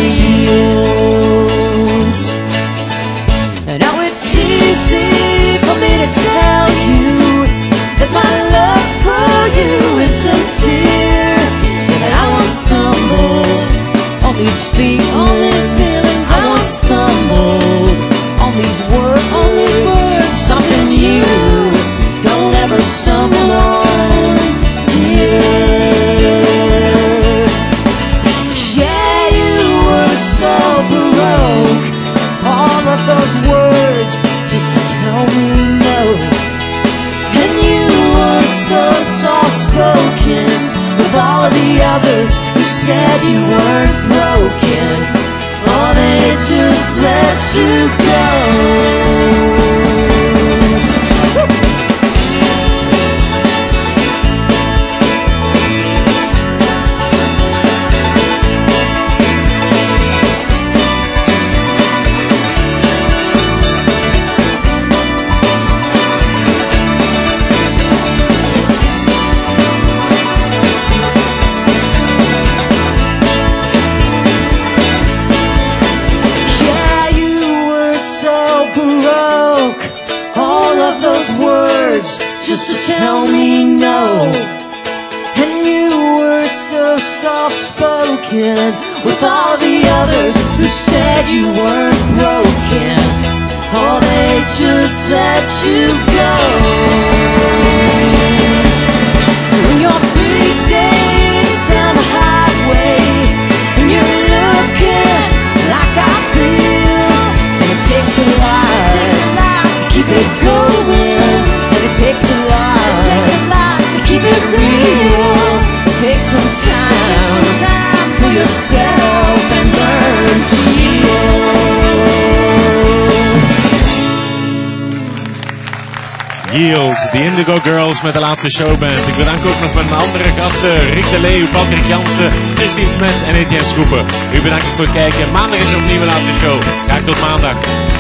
yields. And now it's easy for me to tell you that my love for you is sincere, that I won't stumble on these feet, on these feelings. I won't stumble on these words, something you don't ever stumble on, dear. Yeah, you were so broke, all of those words just to tell me no. And you were so soft-spoken with all of the others who said you weren't broken. Oh, they just let you go. Just to tell me no. And you were so soft-spoken with all the others who said you weren't broken. Oh, they just let you go. So in your 3 days down the highway, and you're looking like I feel, and it takes a lot to keep it going. It takes a lot to keep it real. Take some time for yourself and learn to Yield, de Indigo Girls met de laatste showband. Ik bedank ook nog mijn andere gasten, Rick de Leeuw, Patrick Jansen, Christine Smet en Etienne Schroepen. U bedankt voor het kijken. Maandag is er opnieuw een laatste show. Graag tot maandag.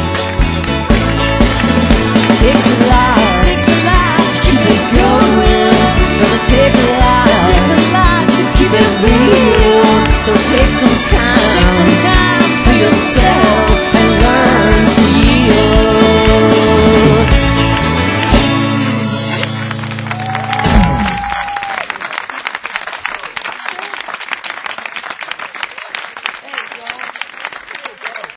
Takes a lot to keep it going. Gonna take a lot, just keep it real. So take some time